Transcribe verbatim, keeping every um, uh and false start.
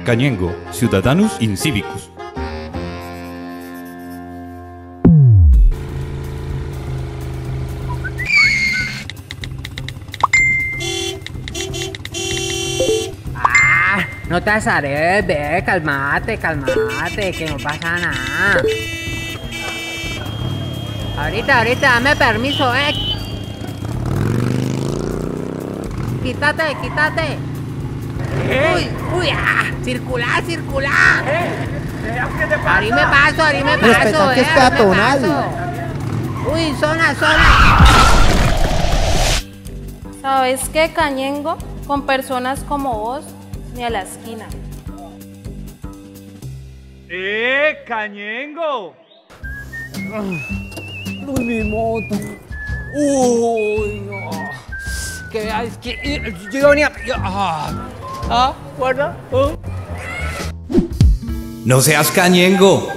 Cañengo, Ciudadanos Incívicos. Ah, no te azares, ve, calmate, calmate, que no pasa nada. Ahorita, ahorita, dame permiso, eh. Quítate, quítate. Uy, uy, ah, circular, circular. Ahí me paso, ahí me paso. Respeta que es eh, peatonal. me paso. Uy, zona, zona. ¿Sabes qué, Cañengo? Con personas como vos, ni a la esquina. ¡Eh, Cañengo! Uy, mi moto. Uy, no. Que veas que yo venía. Yo, ah, ah, ¿verdad? ¿Oh? No seas cañengo.